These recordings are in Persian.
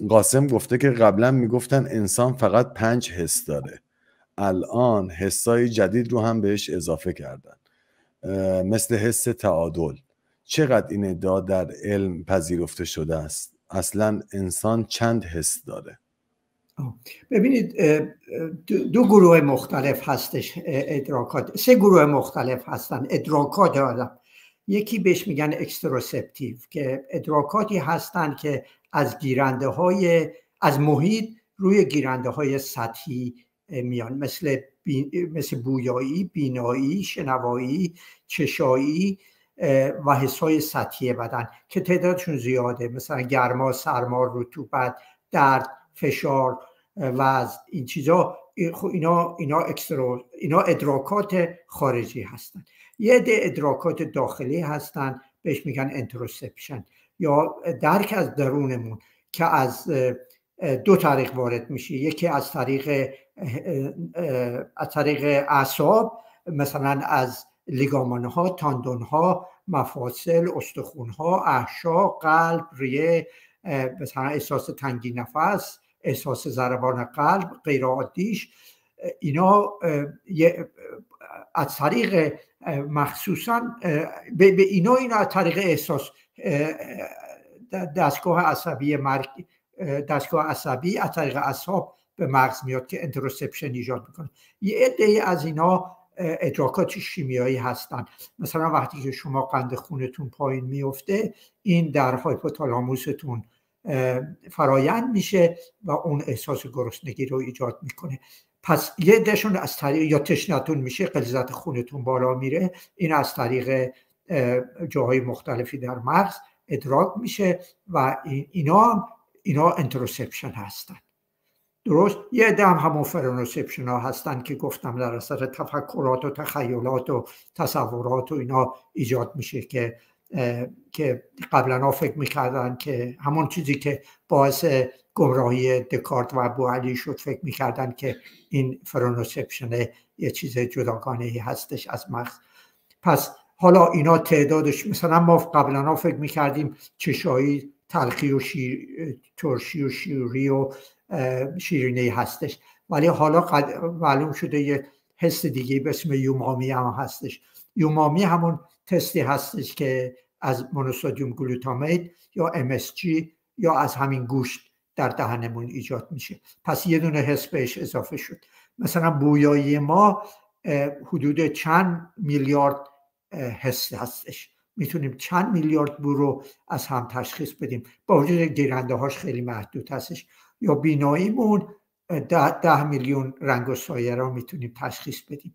قاسم گفته که قبلا میگفتن انسان فقط 5 حس داره، الان حسای جدید رو هم بهش اضافه کردن، مثل حس تعادل. چقدر این ادعا در علم پذیرفته شده است؟ اصلا انسان چند حس داره؟ ببینید دو گروه مختلف هستش ادراکات، سه گروه مختلف هستن ادراکات آدم. یکی بهش میگن اکستروسپتیو که ادراکاتی هستن که از گیرنده های از محیط روی گیرنده های سطحی میان، مثل بویایی، بینایی، شنوایی، چشایی و حسای سطحی بدن که تعدادشون زیاده، مثلا گرما، سرما، رطوبت، درد، فشار، وزن، این چیزا. اینا ادراکات خارجی هستن. یه عده ادراکات داخلی هستن بهش میگن انتروسپشن یا درک از درونمون که از دو طریق وارد میشه. یکی از طریق اعصاب، مثلا از لیگامان ها، تاندون ها، مفاصل، استخوان ها، احشا، قلب، ریه، مثلا احساس تنگی نفس، احساس ضربان قلب غیر عادیش. اینا از طریق مخصوصا به اینا از طریق احساس دستگاه عصبی از طریق اعصاب به مغز میاد که انتروسپشن ایجاد میکنه. یه عده از اینا ادراکات شیمیایی هستن. مثلا وقتی که شما قند خونتون پایین میفته، این در هایپوتالاموستون فرایند میشه و اون احساس گرسنگی رو ایجاد میکنه. پس یه عدهشون از طریق یا تشنتون میشه، غلیظت خونتون بالا میره، این از طریق جاهای مختلفی در مغز ادراک میشه و اینا انتروسپشن هستن. درست؟ یه عده هم همون فرونوسپشن ها هستن که گفتم در اثر تفکرات و تخیلات و تصورات و اینا ایجاد میشه که قبلا فکر میکردن که همون چیزی که باعث گمراهی دکارت و ابوعلی شد، فکر میکردن که این فرونوسپشن یه چیز جداگانه هستش از مغز. پس حالا اینا تعدادش، مثلا ما قبلا فکر میکردیم چشایی تلخی و ترشی و شیری و شیرینی هستش، ولی حالا معلوم شده یه حس دیگه به اسم یومامی هم هستش. یومامی همون تستی هستش که از مونوسودیوم گلوتامیت یا MSG یا از همین گوشت در دهنمون ایجاد میشه. پس یه دونه حس بهش اضافه شد. مثلا بویایی ما حدود چند میلیارد حس هستش، میتونیم چند میلیارد بو رو از هم تشخیص بدیم، با وجود گیرنده هاش خیلی محدود هستش. یا بیناییمون 10 میلیون رنگ و سایه رو میتونیم تشخیص بدیم.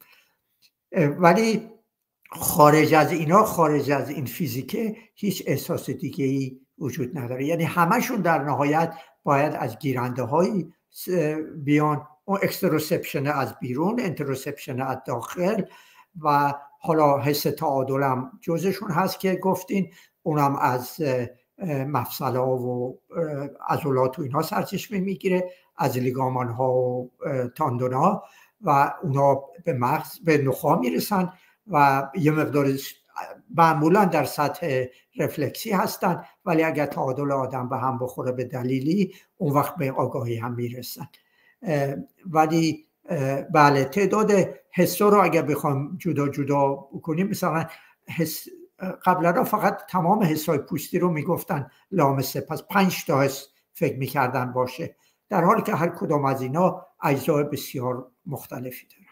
ولی خارج از این فیزیکه هیچ احساس دیگه ای وجود نداره. یعنی همشون در نهایت باید از گیرنده هایی بیان، اون اکستروسپشن از بیرون، انتروسپشن از داخل، و حالا حس تعادل هم جزشون هست که گفتین، اونم از مفصل ها و عضلات و اینها سرچشمه میگیره، از لیگامان ها و تاندون ها، و اونا به مغز، به نخاع میرسن و یه مقدار معمولا در سطح رفلکسی هستن، ولی اگر تعادل آدم به هم بخوره به دلیلی، اون وقت به آگاهی هم میرسن. ولی بله، تعداد حسا رو اگر بخوام جدا جدا بکنیم، مثلا قبلا فقط تمام حسای پوستی رو میگفتن لامسه، پس 5 تا حس فکر میکردن باشه، در حالی که هر کدام از اینا اجزای بسیار مختلفی دارن.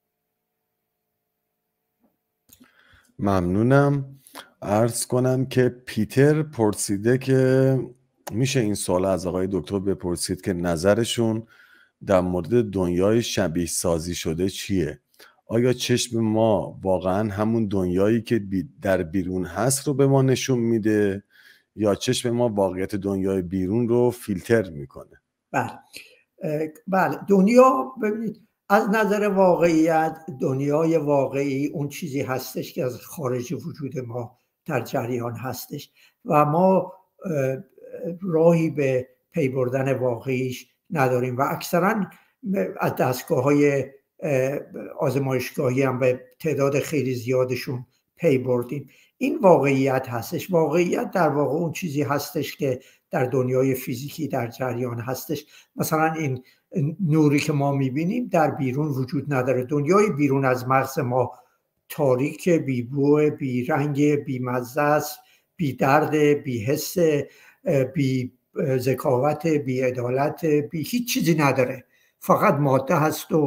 ممنونم. عرض کنم که پیتر پرسیده که میشه این سوال از آقای دکتر بپرسید که نظرشون در مورد دنیای شبیه سازی شده چیه؟ آیا چشم ما واقعا همون دنیایی که در بیرون هست رو به ما نشون میده، یا چشم ما واقعیت دنیای بیرون رو فیلتر میکنه؟ بله، دنیا، ببینید، از نظر واقعیت، دنیای واقعی اون چیزی هستش که از خارج وجود ما در جریان هستش و ما راهی به پی بردن واقعیش نداریم و اکثرا از دستگاه‌های آزمایشگاهی هم به تعداد خیلی زیادشون پی بردیم. این واقعیت هستش. واقعیت در واقع اون چیزی هستش که در دنیای فیزیکی در جریان هستش. مثلا این نوری که ما میبینیم در بیرون وجود نداره. دنیای بیرون از مغز ما تاریک، بی بو، بی رنگ، بی مزه است، بی درد، بی حس، بی ذکاوت، بی عدالت، بی هیچ چیزی نداره. فقط ماده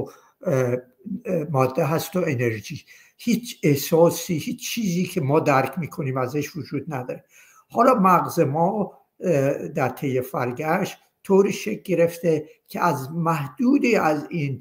هست و انرژی. هیچ احساسی، هیچ چیزی که ما درک میکنیم ازش وجود نداره. حالا مغز ما در طی فرگشت طوری شکل گرفته که از محدودی از این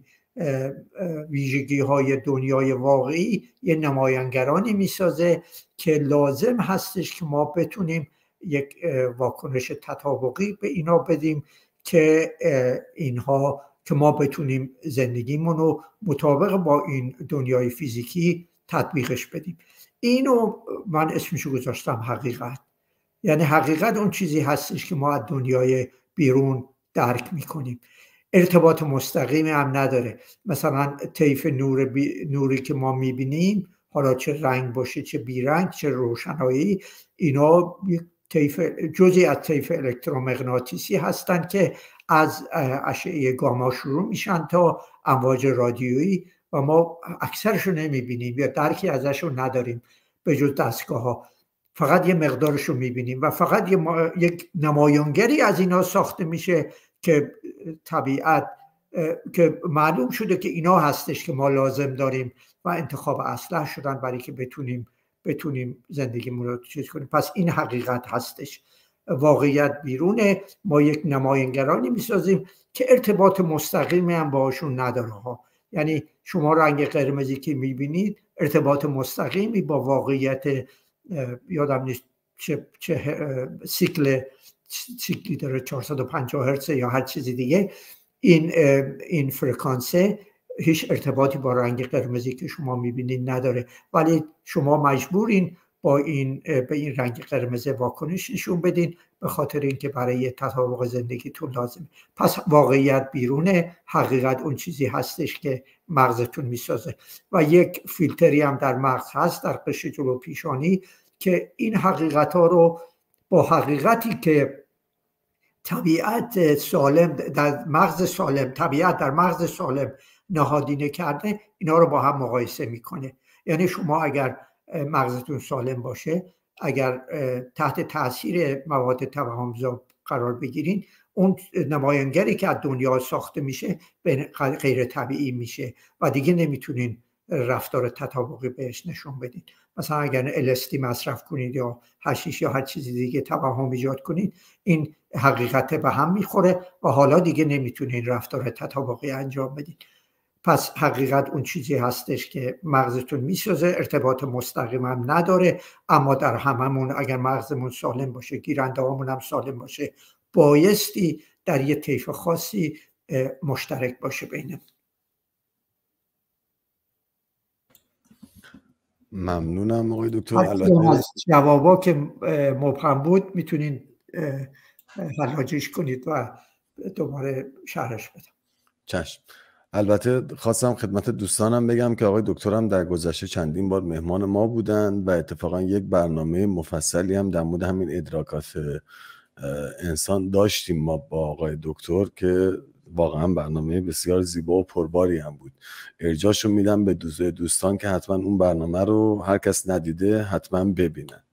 ویژگی های دنیای واقعی یه نمایانگرانی میسازه که لازم هستش که ما بتونیم یک واکنش تطابقی به اینا بدیم که اینها که ما بتونیم زندگیمون رو مطابق با این دنیای فیزیکی تطبیقش بدیم. اینو من اسمشو گذاشتم حقیقت. یعنی حقیقت اون چیزی هستش که ما از دنیای بیرون درک میکنیم. ارتباط مستقیمی هم نداره. مثلا طیف نوری که ما میبینیم، حالا چه رنگ باشه چه بیرنگ چه روشنایی، اینا جزئی از طیف الکترومغناطیسی هستند که از اشعه گاما شروع میشن تا امواج رادیویی و ما اکثرشو نمیبینیم یا درکی ازشو نداریم به جز دستگاه ها. فقط یه مقدارشو میبینیم و فقط یک نمایانگری از اینا ساخته میشه که طبیعت که معلوم شده که اینا هستش که ما لازم داریم و انتخاب اصلح شدن برای که بتونیم زندگیمون رو چیز کنیم. پس این حقیقت هستش. واقعیت بیرونه. ما یک نمایانگرانی میسازیم که ارتباط مستقیمی هم باشون نداره ها. یعنی شما رنگ قرمزی که میبینید ارتباط مستقیمی با واقعیت، یادم نیست چه سیکلی داره، 450 هرتز یا هر چیزی دیگه، این فرکانسه هیچ ارتباطی با رنگ قرمزی که شما میبینید نداره، ولی شما مجبورین به این رنگ قرمز واکنش نشون بدین به خاطر اینکه برای تطابق زندگیتون لازمه. پس واقعیت بیرونه، حقیقت اون چیزی هستش که مغزتون میسازه و یک فیلتری هم در مغز هست، در قشر جلو پیشانی، که این حقیقت ها رو با حقیقتی که طبیعت سالم در مغز سالم نهادینه کرده، اینا رو با هم مقایسه میکنه. یعنی شما اگر مغزتون سالم باشه، اگر تحت تاثیر مواد توهمزا قرار بگیرین، اون نمایانگری که از دنیا ساخته میشه غیر طبیعی میشه و دیگه نمیتونین رفتار تطابقی بهش نشون بدین. مثلا اگر LSD مصرف کنید یا حشیش یا هر چیزی دیگه توهم ایجاد کنید، این حقیقت به هم میخوره و حالا دیگه نمیتونین رفتار تطابقی انجام بدین. پس حقیقت اون چیزی هستش که مغزتون میسازه، ارتباط مستقیم هم نداره، اما در هممون اگر مغزمون سالم باشه، گیرنده هامون هم سالم باشه، بایستی در یه طیف خاصی مشترک باشه بینه. ممنونم آقای دکتر. البته از جوابا که مبهم بود میتونین حلاجش کنید و دوباره شرحش بدم. چشم. البته خواستم خدمت دوستانم بگم که آقای دکترم در گذشته چندین بار مهمان ما بودن و اتفاقا یک برنامه مفصلی هم در مورد همین ادراکات انسان داشتیم ما با آقای دکتر که واقعا برنامه بسیار زیبا و پرباری هم بود. ارجاعشو میدم به دوستان که حتما اون برنامه رو هر کس ندیده حتما ببینن.